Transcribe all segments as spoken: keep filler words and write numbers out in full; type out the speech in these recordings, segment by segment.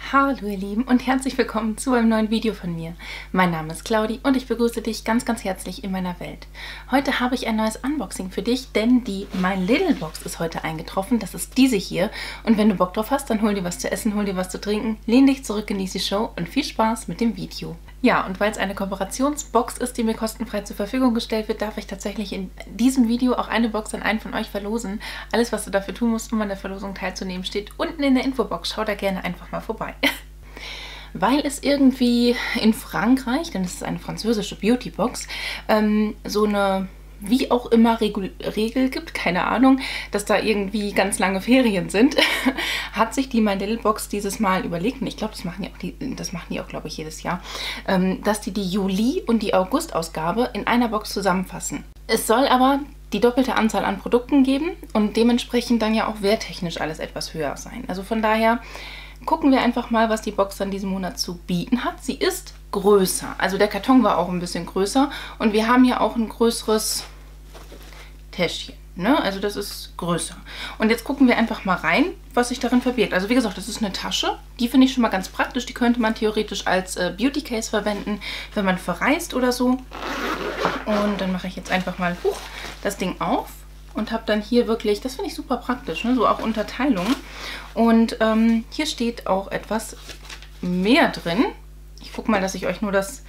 Hallo ihr Lieben und herzlich willkommen zu einem neuen Video von mir. Mein Name ist Claudi und ich begrüße dich ganz ganz herzlich in meiner Welt. Heute habe ich ein neues Unboxing für dich, denn die My Little Box ist heute eingetroffen. Das ist diese hier und wenn du Bock drauf hast, dann hol dir was zu essen, hol dir was zu trinken, lehn dich zurück, genieße die Show und viel Spaß mit dem Video. Ja, und weil es eine Kooperationsbox ist, die mir kostenfrei zur Verfügung gestellt wird, darf ich tatsächlich in diesem Video auch eine Box an einen von euch verlosen. Alles, was du dafür tun musst, um an der Verlosung teilzunehmen, steht unten in der Infobox. Schau da gerne einfach mal vorbei. Weil es irgendwie in Frankreich, denn es ist eine französische Beauty-Box, ähm, so eine wie auch immer Regul Regel gibt, keine Ahnung, dass da irgendwie ganz lange Ferien sind, hat sich die My Little Box dieses Mal überlegt, und ich glaube, das machen die auch, die, das machen die auch, glaube ich, jedes Jahr, ähm, dass die die Juli- und die August-Ausgabe in einer Box zusammenfassen. Es soll aber die doppelte Anzahl an Produkten geben und dementsprechend dann ja auch werttechnisch alles etwas höher sein. Also von daher gucken wir einfach mal, was die Box dann diesen Monat zu bieten hat. Sie ist größer, also der Karton war auch ein bisschen größer und wir haben hier auch ein größeres Täschchen, ne? Also das ist größer. Und jetzt gucken wir einfach mal rein, was sich darin verbirgt. Also wie gesagt, das ist eine Tasche, die finde ich schon mal ganz praktisch. Die könnte man theoretisch als äh, Beauty Case verwenden, wenn man verreist oder so. Und dann mache ich jetzt einfach mal huch, das Ding auf und habe dann hier wirklich, das finde ich super praktisch, ne? So auch Unterteilungen. Und ähm, hier steht auch etwas mehr drin. Ich gucke mal, dass ich euch nur das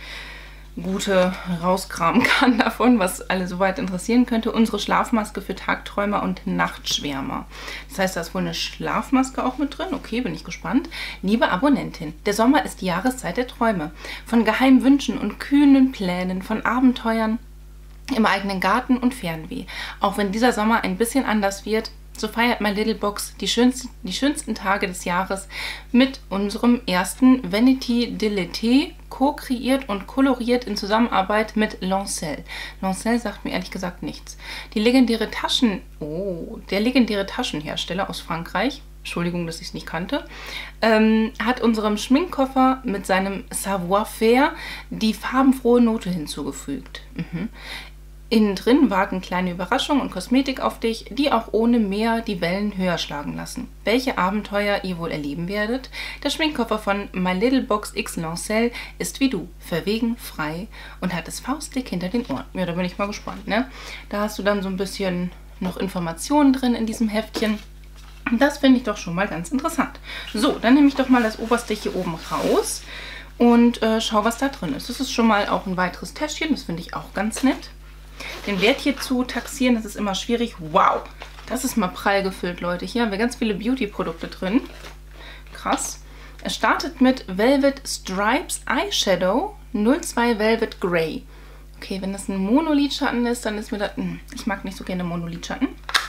Gute rauskramen kann davon, was alle soweit interessieren könnte. Unsere Schlafmaske für Tagträumer und Nachtschwärmer. Das heißt, da ist wohl eine Schlafmaske auch mit drin. Okay, bin ich gespannt. Liebe Abonnentin, der Sommer ist die Jahreszeit der Träume. Von geheimen Wünschen und kühnen Plänen, von Abenteuern im eigenen Garten und Fernweh. Auch wenn dieser Sommer ein bisschen anders wird, so feiert My Little Box die schönsten, die schönsten Tage des Jahres mit unserem ersten Vanity de l'été, co-kreiert und koloriert in Zusammenarbeit mit Lancel. Lancel sagt mir ehrlich gesagt nichts. Die legendäre Taschen, oh, der legendäre Taschenhersteller aus Frankreich, Entschuldigung, dass ich es nicht kannte, ähm, hat unserem Schminkkoffer mit seinem Savoir-faire die farbenfrohe Note hinzugefügt. Mhm. Innen drin warten kleine Überraschungen und Kosmetik auf dich, die auch ohne mehr die Wellen höher schlagen lassen. Welche Abenteuer ihr wohl erleben werdet? Der Schminkkoffer von My Little Box X Lancel ist wie du, verwegen, frei und hat es faustdick hinter den Ohren. Ja, da bin ich mal gespannt, ne? Da hast du dann so ein bisschen noch Informationen drin in diesem Heftchen. Das finde ich doch schon mal ganz interessant. So, dann nehme ich doch mal das oberste hier oben raus und äh, schau, was da drin ist. Das ist schon mal auch ein weiteres Täschchen, das finde ich auch ganz nett. Den Wert hier zu taxieren, das ist immer schwierig. Wow, das ist mal prall gefüllt, Leute. Hier haben wir ganz viele Beauty-Produkte drin. Krass. Es startet mit Velvet Stripes Eyeshadow null zwei Velvet Grey. Okay, wenn das ein Monolidschatten ist, dann ist mir das... Ich mag nicht so gerne Monolidschatten.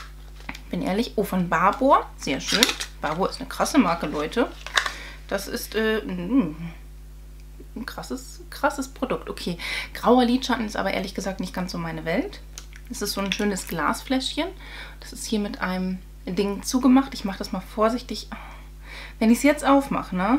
Bin ehrlich. Oh, von Barbour. Sehr schön. Barbour ist eine krasse Marke, Leute. Das ist... Äh, ein krasses, krasses Produkt. Okay, grauer Lidschatten ist aber ehrlich gesagt nicht ganz so meine Welt. Das ist so ein schönes Glasfläschchen. Das ist hier mit einem Ding zugemacht. Ich mache das mal vorsichtig. Wenn ich es jetzt aufmache, ne,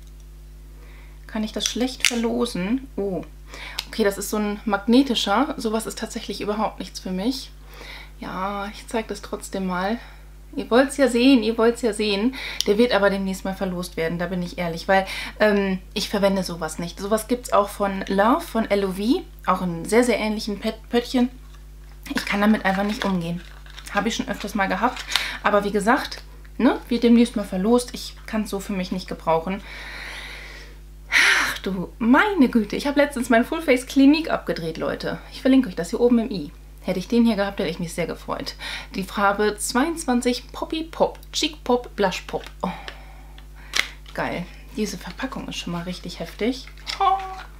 kann ich das schlecht verlosen. Oh, okay, das ist so ein magnetischer. Sowas ist tatsächlich überhaupt nichts für mich. Ja, ich zeige das trotzdem mal. Ihr wollt es ja sehen, ihr wollt es ja sehen. Der wird aber demnächst mal verlost werden, da bin ich ehrlich, weil ähm, ich verwende sowas nicht. Sowas gibt es auch von Love, von L O V, auch in sehr, sehr ähnlichen Pöttchen. Ich kann damit einfach nicht umgehen. Habe ich schon öfters mal gehabt. Aber wie gesagt, ne, wird demnächst mal verlost. Ich kann es so für mich nicht gebrauchen. Ach du, meine Güte. Ich habe letztens mein Full Face Clinique abgedreht, Leute. Ich verlinke euch das hier oben im i. Hätte ich den hier gehabt, hätte ich mich sehr gefreut. Die Farbe zweiundzwanzig Poppy Pop, Cheek Pop, Blush Pop. Oh, geil. Diese Verpackung ist schon mal richtig heftig. Oh,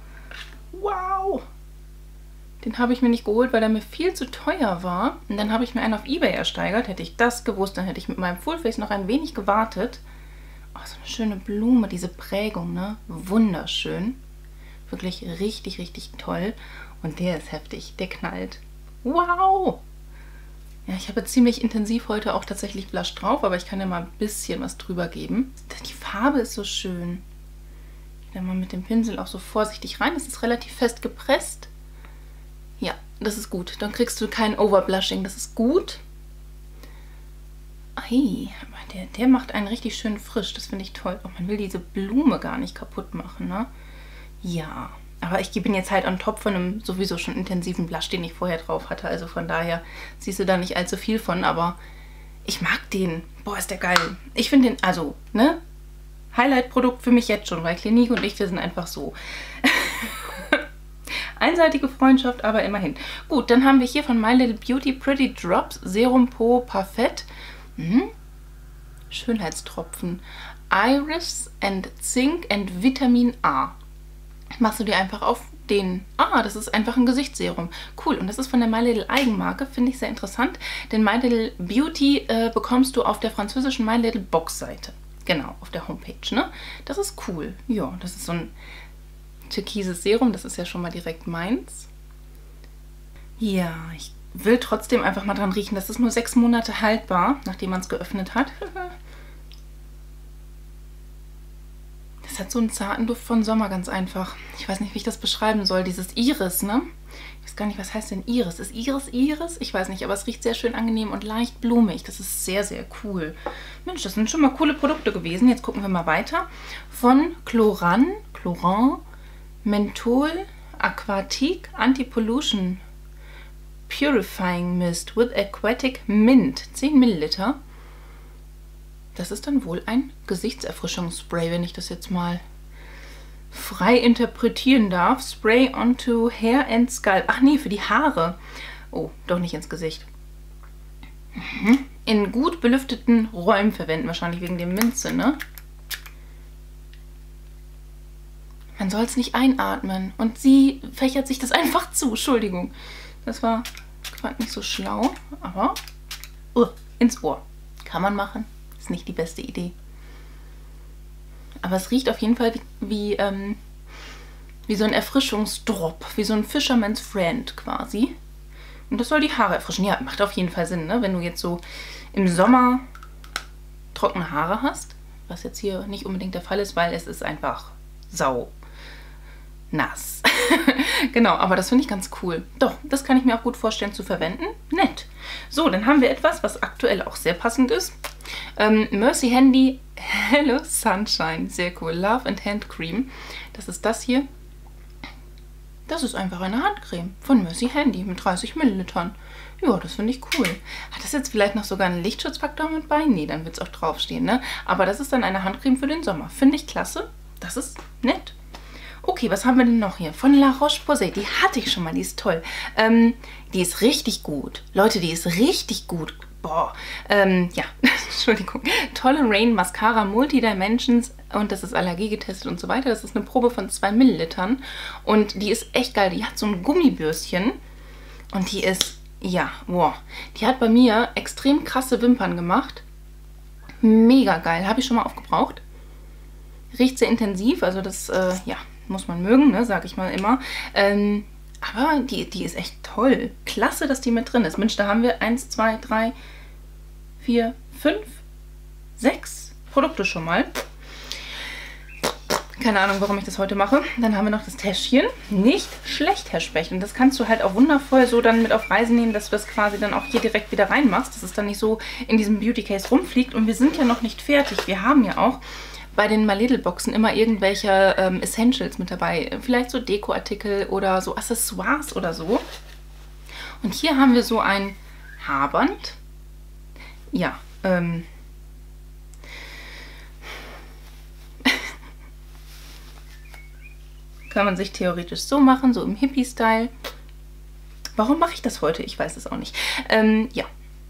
wow. Den habe ich mir nicht geholt, weil er mir viel zu teuer war. Und dann habe ich mir einen auf eBay ersteigert. Hätte ich das gewusst, dann hätte ich mit meinem Fullface noch ein wenig gewartet. Oh, so eine schöne Blume, diese Prägung, ne? Wunderschön. Wirklich richtig, richtig toll. Und der ist heftig, der knallt. Wow! Ja, ich habe ziemlich intensiv heute auch tatsächlich Blush drauf, aber ich kann ja mal ein bisschen was drüber geben. Die Farbe ist so schön. Ich gehe mal mit dem Pinsel auch so vorsichtig rein. Es ist relativ fest gepresst. Ja, das ist gut. Dann kriegst du kein Overblushing. Das ist gut. hey, aber der, der macht einen richtig schön frisch. Das finde ich toll. Oh, man will diese Blume gar nicht kaputt machen, ne? Ja, aber ich gebe ihn jetzt halt on top von einem sowieso schon intensiven Blush, den ich vorher drauf hatte. Also von daher siehst du da nicht allzu viel von, aber ich mag den. Boah, ist der geil. Ich finde den, also, ne? Highlight-Produkt für mich jetzt schon, weil Clinique und ich, wir sind einfach so. Einseitige Freundschaft, aber immerhin. Gut, dann haben wir hier von My Little Beauty Pretty Drops Serum Peau Parfait. Mhm. Schönheitstropfen. Iris and Zinc and Vitamin A. Machst du dir einfach auf den... Ah, das ist einfach ein Gesichtsserum. Cool, und das ist von der My Little Eigenmarke. Finde ich sehr interessant, denn My Little Beauty äh, bekommst du auf der französischen My Little Box Seite. Genau, auf der Homepage, ne? Das ist cool. Ja, das ist so ein türkises Serum. Das ist ja schon mal direkt meins. Ja, ich will trotzdem einfach mal dran riechen. Das ist nur sechs Monate haltbar, nachdem man es geöffnet hat. Das hat so einen zarten Duft von Sommer, ganz einfach. Ich weiß nicht, wie ich das beschreiben soll. Dieses Iris, ne? Ich weiß gar nicht, was heißt denn Iris? Ist Iris Iris? Ich weiß nicht, aber es riecht sehr schön angenehm und leicht blumig. Das ist sehr, sehr cool. Mensch, das sind schon mal coole Produkte gewesen. Jetzt gucken wir mal weiter. Von Chloran, Chloran, Menthol, Aquatique, Anti-Pollution Purifying Mist with Aquatic Mint. zehn Milliliter. Das ist dann wohl ein Gesichtserfrischungsspray, wenn ich das jetzt mal frei interpretieren darf. Spray onto hair and scalp. Ach nee, für die Haare. Oh, doch nicht ins Gesicht. Mhm. In gut belüfteten Räumen verwenden, wahrscheinlich wegen dem Minze, ne? Man soll es nicht einatmen. Und sie fächert sich das einfach zu. Entschuldigung. Das war gerade nicht so schlau, aber uh, ins Ohr. Kann man machen. Ist nicht die beste Idee. Aber es riecht auf jeden Fall wie, wie, ähm, wie so ein Erfrischungsdrop, wie so ein Fisherman's Friend quasi. Und das soll die Haare erfrischen. Ja, macht auf jeden Fall Sinn, ne? Wenn du jetzt so im Sommer trockene Haare hast, was jetzt hier nicht unbedingt der Fall ist, weil es ist einfach sau nass. Genau, aber das finde ich ganz cool. Doch, das kann ich mir auch gut vorstellen zu verwenden. Nett. So, dann haben wir etwas, was aktuell auch sehr passend ist. Ähm, Mercy Handy Hello Sunshine. Sehr cool. Love and Hand Cream. Das ist das hier. Das ist einfach eine Handcreme von Mercy Handy mit dreißig Millilitern. Ja, das finde ich cool. Hat das jetzt vielleicht noch sogar einen Lichtschutzfaktor mit bei? Nee, dann wird es auch draufstehen, ne? Aber das ist dann eine Handcreme für den Sommer. Finde ich klasse. Das ist nett. Okay, was haben wir denn noch hier? Von La Roche-Posay. Die hatte ich schon mal, die ist toll. Ähm, die ist richtig gut. Leute, die ist richtig gut. Boah. Ähm, ja, Entschuldigung. Tolerane Mascara Multi-Dimensions und das ist allergiegetestet und so weiter. Das ist eine Probe von zwei Millilitern und die ist echt geil. Die hat so ein Gummibürstchen und die ist, ja, wow. Die hat bei mir extrem krasse Wimpern gemacht. Mega geil. Habe ich schon mal aufgebraucht. Riecht sehr intensiv, also das, äh, ja, muss man mögen, ne, sag ich mal immer. Ähm, aber die, die ist echt toll. Klasse, dass die mit drin ist. Mensch, da haben wir eins, zwei, drei, vier, fünf, sechs Produkte schon mal. Keine Ahnung, warum ich das heute mache. Dann haben wir noch das Täschchen. Nicht schlecht, Herr Specht. Und das kannst du halt auch wundervoll so dann mit auf Reisen nehmen, dass du das quasi dann auch hier direkt wieder reinmachst, dass es dann nicht so in diesem Beauty Case rumfliegt. Und wir sind ja noch nicht fertig. Wir haben ja auch bei den My Little Boxen immer irgendwelche ähm, Essentials mit dabei. Vielleicht so Dekoartikel oder so Accessoires oder so. Und hier haben wir so ein Haarband. Ja, ähm... kann man sich theoretisch so machen, so im Hippie-Style. Warum mache ich das heute? Ich weiß es auch nicht. Ähm, ja.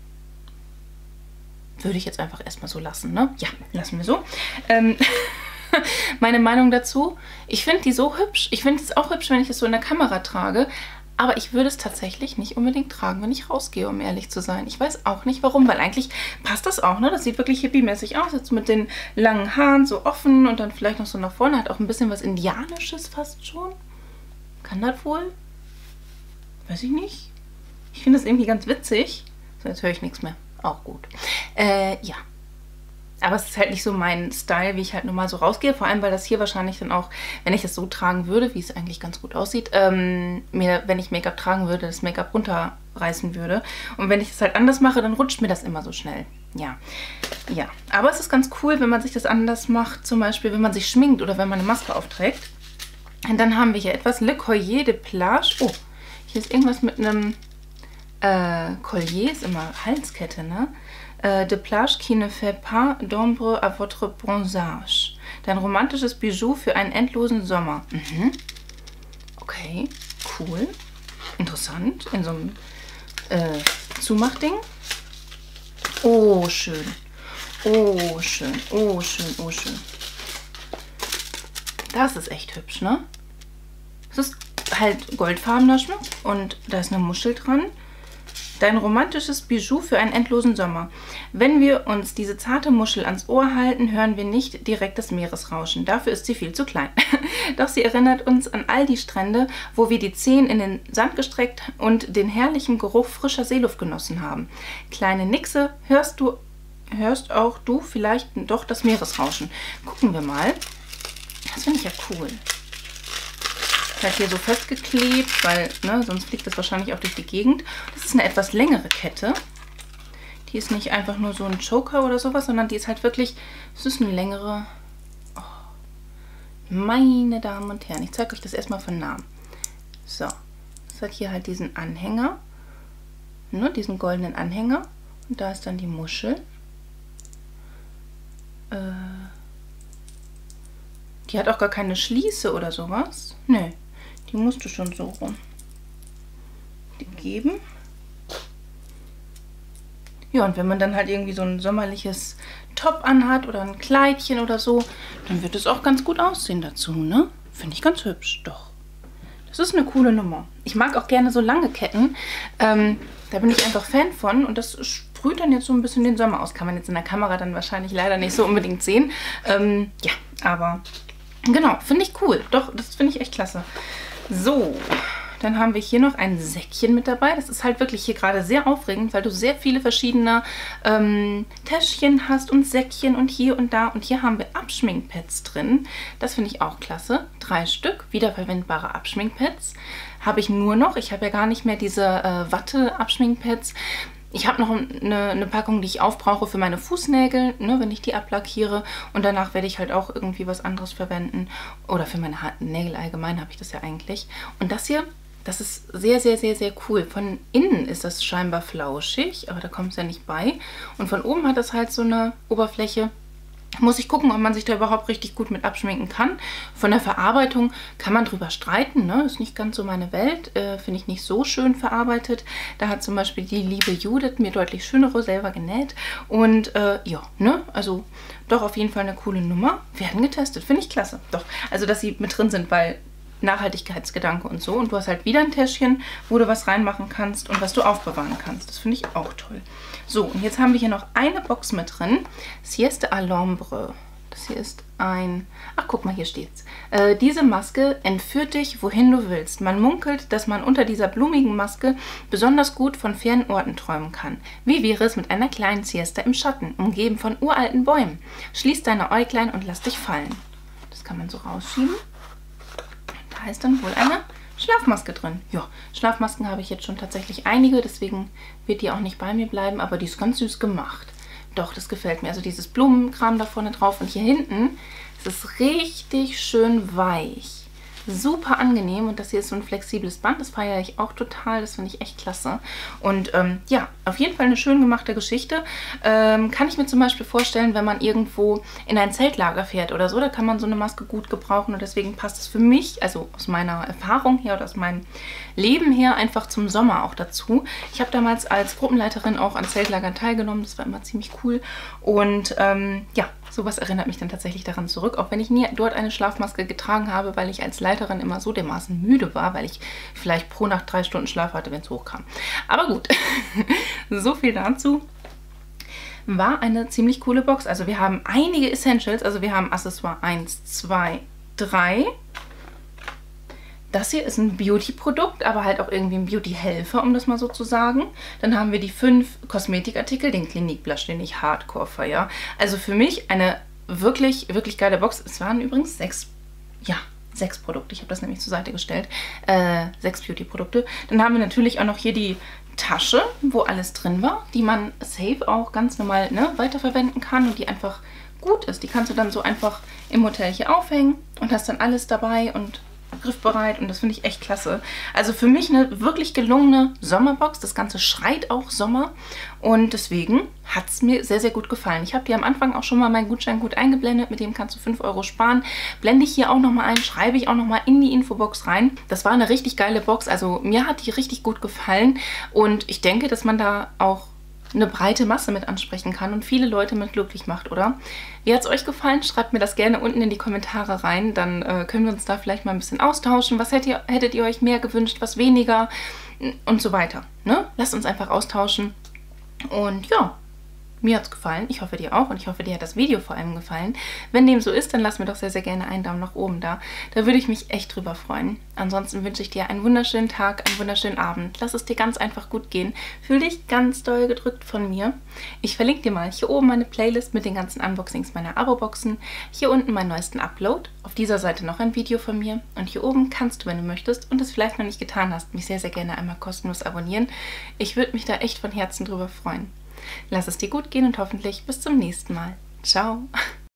Würde ich jetzt einfach erstmal so lassen, ne? Ja, lassen wir so. Ähm, meine Meinung dazu, ich finde die so hübsch. Ich finde es auch hübsch, wenn ich es so in der Kamera trage. Aber ich würde es tatsächlich nicht unbedingt tragen, wenn ich rausgehe, um ehrlich zu sein. Ich weiß auch nicht warum, weil eigentlich passt das auch, ne? Das sieht wirklich hippie-mäßig aus. Jetzt mit den langen Haaren so offen und dann vielleicht noch so nach vorne. Hat auch ein bisschen was Indianisches fast schon. Kann das wohl? Weiß ich nicht. Ich finde das irgendwie ganz witzig. So, jetzt höre ich nichts mehr. Auch gut. Äh, ja. Aber es ist halt nicht so mein Style, wie ich halt normal so rausgehe. Vor allem, weil das hier wahrscheinlich dann auch, wenn ich das so tragen würde, wie es eigentlich ganz gut aussieht, ähm, mir, wenn ich Make-up tragen würde, das Make-up runterreißen würde. Und wenn ich es halt anders mache, dann rutscht mir das immer so schnell. ja, ja. Aber es ist ganz cool, wenn man sich das anders macht, zum Beispiel, wenn man sich schminkt oder wenn man eine Maske aufträgt. Und dann haben wir hier etwas Le Collier de Plage. Oh, hier ist irgendwas mit einem äh, Collier, ist immer Halskette, ne? Äh, de Plage qui ne fait pas d'ombre à votre bronzage. Dein romantisches Bijou für einen endlosen Sommer. Mhm. Okay, cool. Interessant. In so einem äh, Zumachding. Oh, schön. Oh, schön. Oh, schön. Oh, schön. Das ist echt hübsch, ne? Es ist halt goldfarbener Schmuck und da ist eine Muschel dran. Dein romantisches Bijou für einen endlosen Sommer. Wenn wir uns diese zarte Muschel ans Ohr halten, hören wir nicht direkt das Meeresrauschen. Dafür ist sie viel zu klein. Doch sie erinnert uns an all die Strände, wo wir die Zehen in den Sand gestreckt und den herrlichen Geruch frischer Seeluft genossen haben. Kleine Nixe, hörst du, hörst auch du vielleicht doch das Meeresrauschen? Gucken wir mal. Das finde ich ja cool. Ist halt hier so festgeklebt, weil ne, sonst fliegt das wahrscheinlich auch durch die Gegend. Das ist eine etwas längere Kette. Die ist nicht einfach nur so ein Choker oder sowas, sondern die ist halt wirklich, es ist eine längere. Oh, meine Damen und Herren, ich zeige euch das erstmal von nahem. So, es hat hier halt diesen Anhänger, ne, diesen goldenen Anhänger. Und da ist dann die Muschel. Äh, die hat auch gar keine Schließe oder sowas. Nö. Die musst du schon so rum geben. Ja, und wenn man dann halt irgendwie so ein sommerliches Top anhat oder ein Kleidchen oder so, dann wird es auch ganz gut aussehen dazu, ne? Finde ich ganz hübsch, doch. Das ist eine coole Nummer. Ich mag auch gerne so lange Ketten. Ähm, da bin ich einfach Fan von und das sprüht dann jetzt so ein bisschen den Sommer aus. Kann man jetzt in der Kamera dann wahrscheinlich leider nicht so unbedingt sehen. Ähm, ja, aber genau, finde ich cool. Doch, das finde ich echt klasse. So, dann haben wir hier noch ein Säckchen mit dabei. Das ist halt wirklich hier gerade sehr aufregend, weil du sehr viele verschiedene ähm, Täschchen hast und Säckchen und hier und da. Und hier haben wir Abschminkpads drin. Das finde ich auch klasse. Drei Stück wiederverwendbare Abschminkpads habe ich nur noch. Ich habe ja gar nicht mehr diese äh, Watte-Abschminkpads. Ich habe noch eine, eine Packung, die ich aufbrauche für meine Fußnägel, ne, wenn ich die ablackiere. Und danach werde ich halt auch irgendwie was anderes verwenden. Oder für meine Nägel allgemein habe ich das ja eigentlich. Und das hier, das ist sehr, sehr, sehr, sehr cool. Von innen ist das scheinbar flauschig, aber da kommt es ja nicht bei. Und von oben hat das halt so eine Oberfläche. Muss ich gucken, ob man sich da überhaupt richtig gut mit abschminken kann. Von der Verarbeitung kann man drüber streiten, ne? Ist nicht ganz so meine Welt. Äh, Finde ich nicht so schön verarbeitet. Da hat zum Beispiel die liebe Judith mir deutlich schönere selber genäht. Und äh, ja, ne? Also doch auf jeden Fall eine coole Nummer. Werden getestet. Finde ich klasse. Doch, also dass sie mit drin sind, weil Nachhaltigkeitsgedanke und so. Und du hast halt wieder ein Täschchen, wo du was reinmachen kannst und was du aufbewahren kannst. Das finde ich auch toll. So, und jetzt haben wir hier noch eine Box mit drin. Sieste à l'ombre. Das hier ist ein... Ach, guck mal, hier steht's. Äh, diese Maske entführt dich, wohin du willst. Man munkelt, dass man unter dieser blumigen Maske besonders gut von fernen Orten träumen kann. Wie wäre es mit einer kleinen Siesta im Schatten, umgeben von uralten Bäumen? Schließ deine Äuglein und lass dich fallen. Das kann man so rausschieben. Da ist dann wohl eine Schlafmaske drin. Ja, Schlafmasken habe ich jetzt schon tatsächlich einige, deswegen wird die auch nicht bei mir bleiben, aber die ist ganz süß gemacht. Doch, das gefällt mir. Also dieses Blumenkram da vorne drauf und hier hinten, es ist richtig schön weich. Super angenehm und das hier ist so ein flexibles Band, das feiere ich auch total, das finde ich echt klasse. Und ähm, ja, auf jeden Fall eine schön gemachte Geschichte. Ähm, kann ich mir zum Beispiel vorstellen, wenn man irgendwo in ein Zeltlager fährt oder so, da kann man so eine Maske gut gebrauchen und deswegen passt es für mich, also aus meiner Erfahrung her oder aus meinem Leben her, einfach zum Sommer auch dazu. Ich habe damals als Gruppenleiterin auch an Zeltlagern teilgenommen, das war immer ziemlich cool und ähm, ja, sowas erinnert mich dann tatsächlich daran zurück, auch wenn ich nie dort eine Schlafmaske getragen habe, weil ich als Leiterin immer so dermaßen müde war, weil ich vielleicht pro Nacht drei Stunden Schlaf hatte, wenn es hochkam. Aber gut, so viel dazu. War eine ziemlich coole Box. Also wir haben einige Essentials, also wir haben Accessoire eins, zwei, drei. Das hier ist ein Beauty-Produkt, aber halt auch irgendwie ein Beauty-Helfer, um das mal so zu sagen. Dann haben wir die fünf Kosmetikartikel, den Clinique Blush, den ich hardcore feiere. Also für mich eine wirklich, wirklich geile Box. Es waren übrigens sechs, ja, sechs Produkte. Ich habe das nämlich zur Seite gestellt. Äh, sechs Beauty-Produkte. Dann haben wir natürlich auch noch hier die Tasche, wo alles drin war, die man safe auch ganz normal, ne, weiterverwenden kann und die einfach gut ist. Die kannst du dann so einfach im Hotel hier aufhängen und hast dann alles dabei und griffbereit und das finde ich echt klasse. Also für mich eine wirklich gelungene Sommerbox. Das Ganze schreit auch Sommer und deswegen hat es mir sehr, sehr gut gefallen. Ich habe hier am Anfang auch schon mal meinen Gutscheincode eingeblendet, mit dem kannst du fünf Euro sparen. Blende ich hier auch nochmal ein, schreibe ich auch nochmal in die Infobox rein. Das war eine richtig geile Box, also mir hat die richtig gut gefallen und ich denke, dass man da auch eine breite Masse mit ansprechen kann und viele Leute mit glücklich macht, oder? Wie hat es euch gefallen? Schreibt mir das gerne unten in die Kommentare rein, dann äh, können wir uns da vielleicht mal ein bisschen austauschen. Was hättet ihr, hättet ihr euch mehr gewünscht, was weniger und so weiter, ne? Lasst uns einfach austauschen und ja, mir hat es gefallen. Ich hoffe, dir auch und ich hoffe, dir hat das Video vor allem gefallen. Wenn dem so ist, dann lass mir doch sehr, sehr gerne einen Daumen nach oben da. Da würde ich mich echt drüber freuen. Ansonsten wünsche ich dir einen wunderschönen Tag, einen wunderschönen Abend. Lass es dir ganz einfach gut gehen. Fühl dich ganz doll gedrückt von mir. Ich verlinke dir mal hier oben meine Playlist mit den ganzen Unboxings meiner Abo-Boxen. Hier unten meinen neuesten Upload. Auf dieser Seite noch ein Video von mir. Und hier oben kannst du, wenn du möchtest und es vielleicht noch nicht getan hast, mich sehr, sehr gerne einmal kostenlos abonnieren. Ich würde mich da echt von Herzen drüber freuen. Lass es dir gut gehen und hoffentlich bis zum nächsten Mal. Ciao!